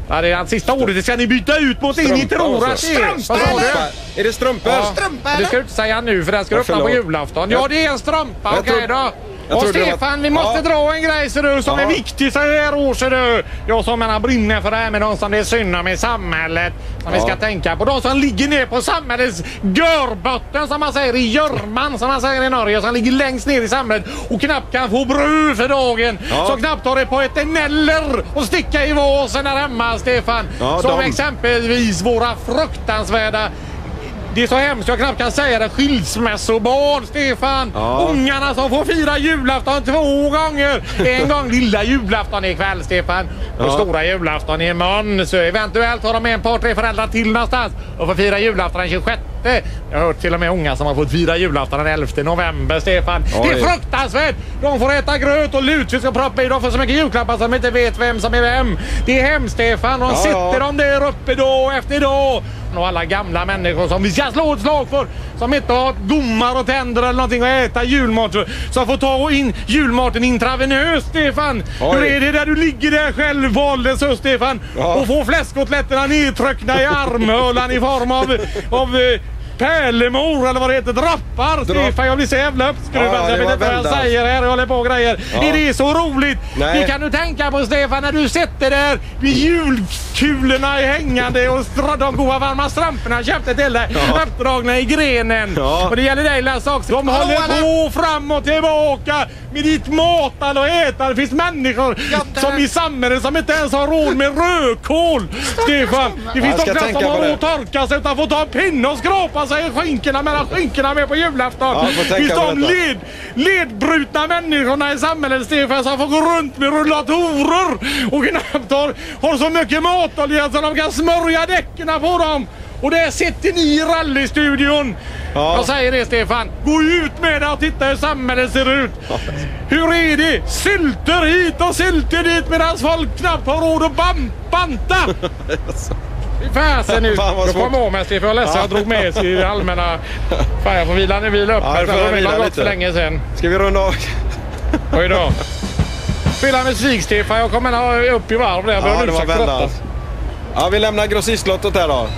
N: Ja, det är hans sista ordet. Det ska ni byta ut mot in. Ni tror att det är. Vad sa du?
A: Är det strumpor?
N: Ja.
H: Strumpa,
N: Det
H: eller?
N: ska du inte säga nu för den ska
A: Ja,
N: öppna på
A: förlåt.
N: julafton. Ja, det är en strumpa.
A: Jag
N: Okej
A: trodde-
N: då.
A: jag
N: Och
A: trodde det var-
N: Stefan, vi måste
A: Ja.
N: dra en grej ser du, som
A: Ja.
N: är viktig så här år ser du. Jag som menar brinner för det här med de som det är synd om i samhället. Som vi
A: Ja.
N: ska tänka på. De som ligger ner på samhällets görbotten som man säger i Görman som man säger i Norge. Som ligger längst ner i samhället och knappt kan få bröd för dagen.
A: Ja.
N: Som knappt har det på ett eneller och sticka i vasen där hemma Stefan.
A: Ja,
N: som
A: de.
N: exempelvis våra fruktansvärda. Det är så hemskt, jag knappt kan säga det. Skilsmässobarn, Stefan.
A: Ja.
N: Ungarna som får fira julafton två gånger. En gång lilla julafton ikväll, Stefan. Och
A: Ja.
N: stora julafton imorgon. Så eventuellt har de en par, tre föräldrar till någonstans. Och får fira julafton den tjugosjätte. Jag har hört till och med unga som har fått fira julafton den elfte november, Stefan.
A: Oj.
N: Det är fruktansvärt. De får äta gröt och lutfisk och proppa i. De får så mycket julklappar som de inte vet vem som är vem. Det är hemskt, Stefan. De
A: Ja,
N: sitter
A: ja.
N: de där uppe dag efter dag. Och alla gamla människor som vi ska slå ett slag för, som inte har gommar och tänder eller någonting att äta julmat, som får ta in julmaten intravenöst, Stefan.
A: Oj.
N: Hur är det där du ligger där själv valdes så, Stefan,
A: Ja.
N: och får fläskotletterna nedtryckna i armhålan i form av, av eh, pärlemor eller vad det heter, droppar, Stefan. Jag blir så jävla uppskruvad.
A: Ja, det
N: jag vet
A: var
N: inte vad jag
A: väldigt.
N: säger här. Jag håller på och grejer.
A: Ja.
N: Är det så roligt?
A: Nej.
N: Det kan du tänka på, Stefan, när du sitter där vid julkulorna i hängande och stra- de goda varma stramporna köpte till dig,
A: Ja.
N: uppdragna i grenen.
A: Ja.
N: Och det gäller dig, Lasse, också. De
H: Hallå,
N: håller
H: alla.
N: på fram och tillbaka med ditt matande och ätande. Det finns människor
H: Ja, där-
N: som i samhället som inte ens har råd med rödkål, Stefan. Det
A: Ja,
N: finns
A: jag
N: de
A: ska
N: flesta
A: tänka
N: som har
A: på
N: råd
A: det.
N: att torka sig utan får ta en pinne och skrapa sig i skinkorna mellan skinkorna med på julafton.
A: Ja, jag får
N: Det
A: tänka
N: finns
A: på
N: de
A: detta.
N: led, ledbrutna människorna i samhället, Stefan, som får gå runt med rullatorer och knappt har, har så mycket matolja så de kan smörja däcken på dem. Och där sitter ni i rallystudion.
A: Ja.
N: Jag säger det, Stefan. Gå ut med det och titta hur samhället ser ut. Hur är det? Sylter hit och sylter dit medan folk knappt har råd att bam- banta. Fy fasen nu.
A: Fan, vad
N: Jag
A: svårt.
N: kommer ihåg mig, Stefan. Jag är ledsen. Jag drog med sig i allmänna... Fan, jag får vila ner, vila upp
A: Ja,
N: här.
A: jag får
N: För de
A: vila
N: har gått
A: lite.
N: för länge sedan.
A: Ska vi runda av?
N: Oj då. Spela musik, Stefan. Jag kommer ha upp i varv där. Jag ber
A: Ja,
N: om
A: det var
N: ursäkt för detta.
A: väldigt. Ja, vi lämnar grossistlottet här då.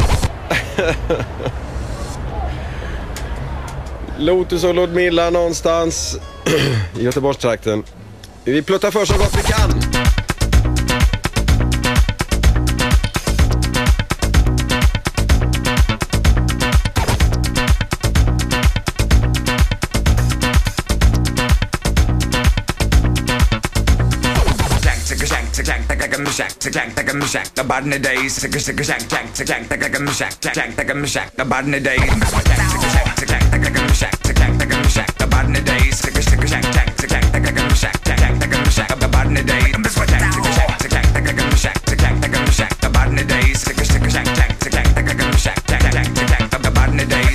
A: Lotus och Ludmilla någonstans i Göteborgstrakten. Vi pluttar för så gott vi kan.
O: The body days, sick a sick a shank, shank, shank, take a shack, shank, take a shack, the body days, the body days, sick a sick a shank, shank, shank, take a shack, shank, take a shack, the body days, the body days, sick a sick a shank, shank, shank, take a shack, shank, shank, the body days,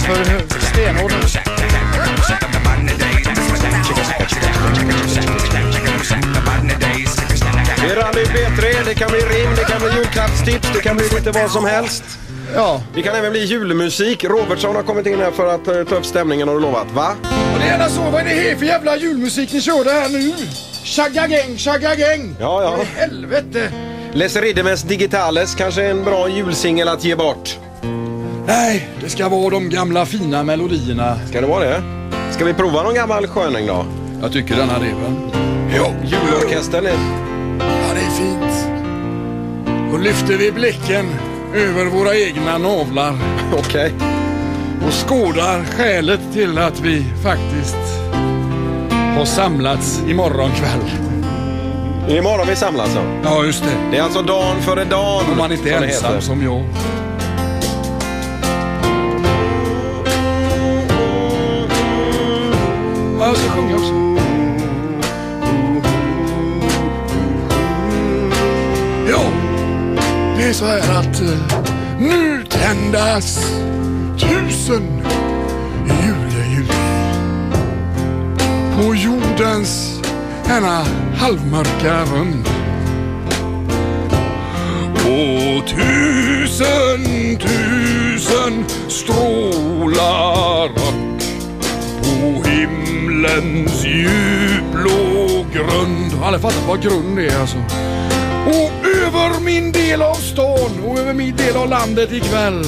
C: för stenhård.
A: Det är Rally P tre, det kan bli rim, det kan bli julklappstips, det kan bli lite vad som helst.
C: Ja.
A: Det kan även bli julmusik. Robertsson har kommit in här för att uh, ta upp stämningen, har du lovat, va?
B: Och det är gärna så, vad är det här för jävla julmusik ni körde här nu? Shagagäng, shagagäng!
A: Ja, ja.
B: Vad i helvete?
A: Les Riddemes Digitales, kanske en bra julsingel att ge bort.
B: Nej, det ska vara de gamla fina melodierna.
A: Ska det vara det? Ska vi prova någon gammal sköning då?
B: Jag tycker den här är väl.
A: Ja, julorkestern är...
B: Ja, det är fint. Då lyfter vi blicken över våra egna navlar.
A: Okej.
B: Och skådar skälet till att vi faktiskt har samlats imorgon kväll.
A: Imorgon vi samlas då?
B: Ja, just det.
A: Det är alltså dagen före dagen.
B: Om man inte är ensam som jag. Ja, jag ska sjunga också. Ja, det är så här att uh, nu tändas tusen juleljus på jordens denna halvmörka rund. Och tusen, tusen strålar upp på himlens djupblå grund. Jag har aldrig fattat vad grund är alltså. Och över min del av stan och över min del av landet ikväll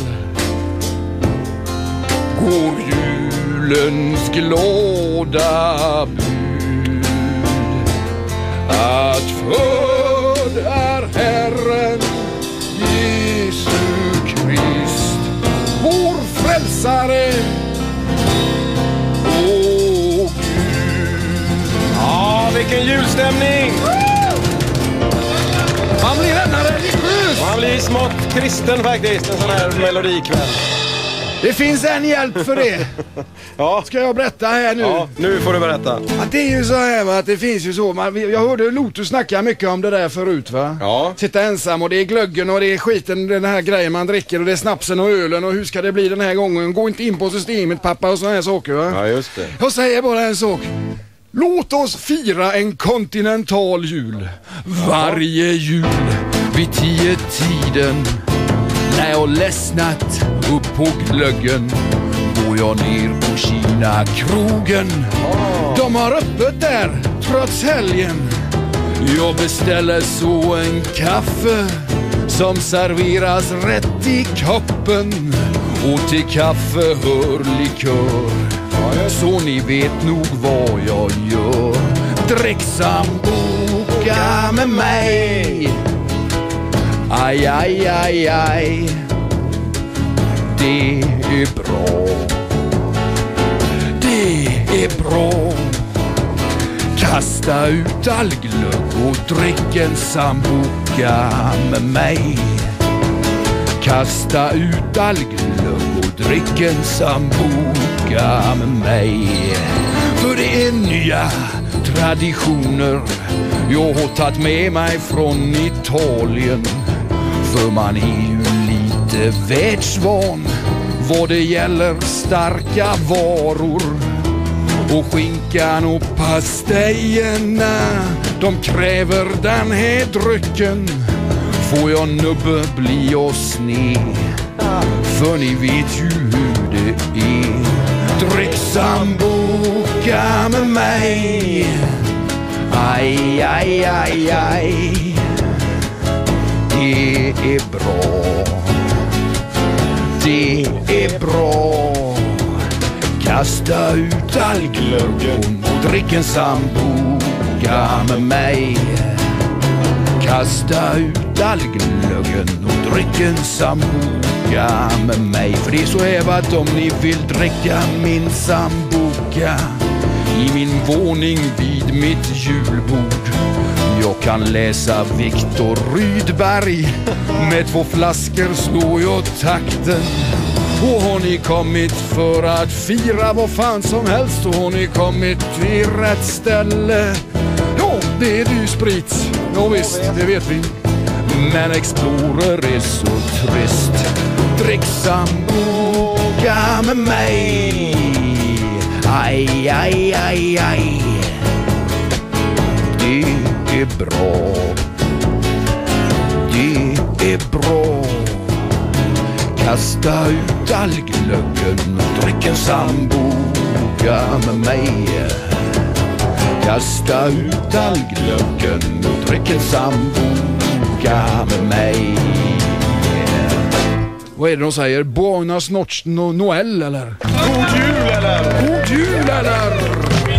B: går julens glada bud att född är Herren Jesu Krist, vår frälsare. Åh Gud.
A: Ja, vilken julstämning!
B: Man blir ännu religiös.
A: Man blir smått kristen faktiskt, en sån här melodikväll.
B: Det finns en hjälp för det.
A: Ja.
B: Ska jag berätta här nu?
A: Ja, nu får du berätta.
B: Att det är ju så här va, att det finns ju så. Man, jag hörde Lotus snacka mycket om det där förut va.
A: Ja.
B: Sitta ensam och det är glöggen och det är skiten, den här grejen man dricker och det är snapsen och ölen och hur ska det bli den här gången? Gå inte in på systemet pappa och såna här saker va.
A: Ja, just det.
B: Jag säger bara en sak. Låt oss fira en kontinental jul. Varje jul vid tio tiden. När jag ledsnat upp på glöggen går jag ner på Kina krogen. De har öppet där trots helgen. Jag beställer så en kaffe som serveras rätt i koppen. Och till kaffe hör likör. Så ni vet nog vad jag gör. Drick sambuca med mig. Aj, aj, aj, aj. Det är bra. Det är bra. Kasta ut all glögg och drick en sambuca med mig. Kasta ut all glögg och drick en sambuca med mig. För det är nya traditioner jag har tagit med mig från Italien. För man är ju lite världsvan vad det gäller starka varor. Och skinkan och pastejerna, de kräver den här drycken. Får jag nubbe blir jag sned, för ni vet ju hur det är. Drick sambuca med mig. Aj, aj, aj, aj. Det är bra. Det är bra. Kasta ut all glöggen och drick en sambuca med mig. Kasta ut all glöggen och drick en sambuca med mig. För det är så här att om ni vill dricka min sambuca i min våning vid mitt julbord, jag kan läsa Viktor Rydberg. Med två flaskor slår jag takten. Och har ni kommit för att fira vad fan som helst, så har ni kommit till rätt ställe. Ja, det är dyr sprit. Ja visst, det vet vi. Men Explorer är så trist. Drick sambuca boka med mig. Aj, aj, aj, aj. Det är bra. Det är bra. Kasta ut all glöggen och drick en samboka med mig. Kasta ut all glöggen och drick en samboka med mig. Vad är det de säger? Buenas noches no, Noel eller?
D: God jul eller?
B: God jul eller?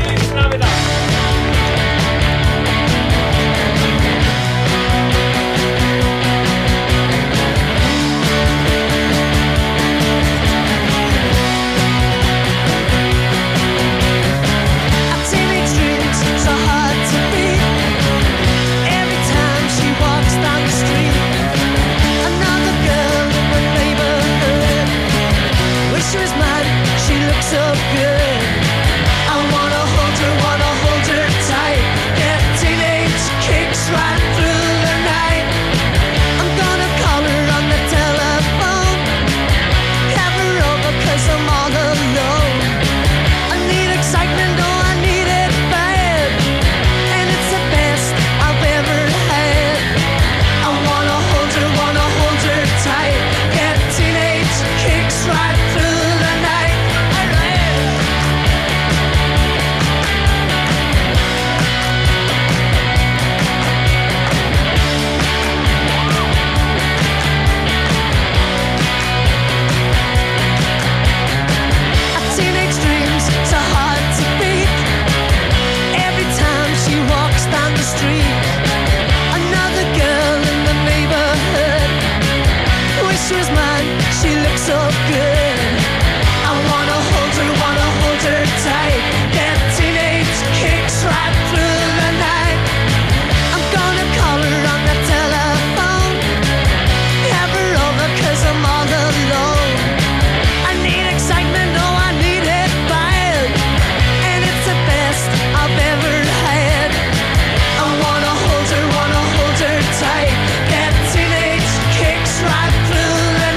L: So good, I wanna hold her, wanna hold her tight. Get teenage kicks right through the night. I'm gonna call her on the telephone, have her over 'cause I'm all alone. I need excitement, oh I need it bad, and it's the best I've ever had. I wanna hold her, wanna hold her tight. Get teenage kicks right through the night. She was mine, she looks so good. I wanna hold her, wanna hold her tight. Get teenage kicks right through the night. I'm gonna call her on the telephone, have her over 'cause I'm all alone. I need excitement, oh I need it bad, and it's the best I've ever had. I wanna hold her, wanna hold her tight. Get teenage kicks right through.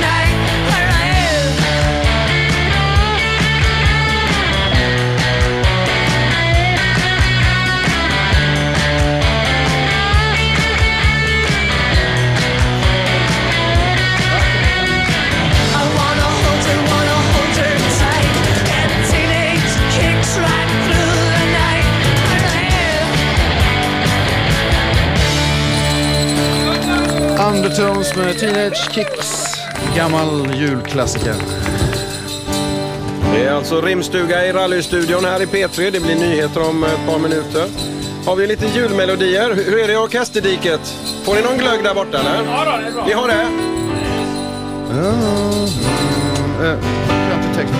B: Undertones med Teenage Kicks, gammal julklassiker.
A: Det är alltså rimstuga i rallystudion här i P tre. Det blir nyheter om ett par minuter. Har vi lite julmelodier? Hur är det i orkesterdiket? Får ni någon glögg där borta eller?
N: Ja då, det är bra.
A: Vi har det.
C: Ja, äh, jag har inte text.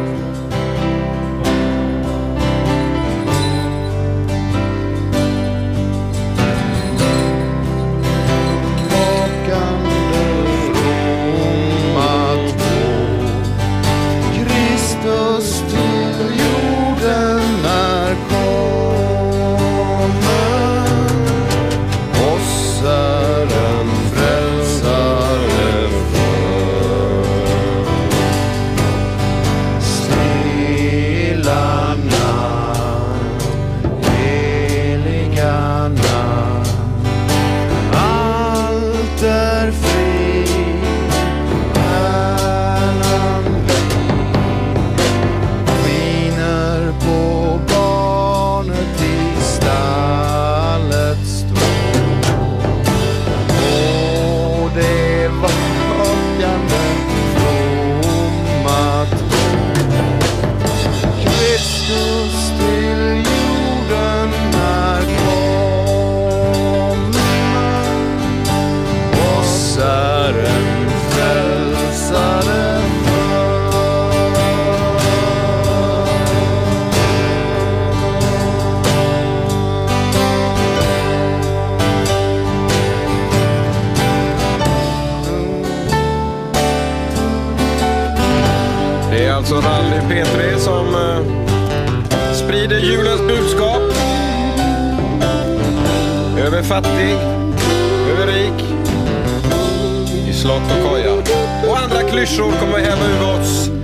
A: alltså Rally P tre som eh, sprider julens budskap. Över fattig, över rik, i slott och koja. Och andra klyschor kommer att häva ur oss.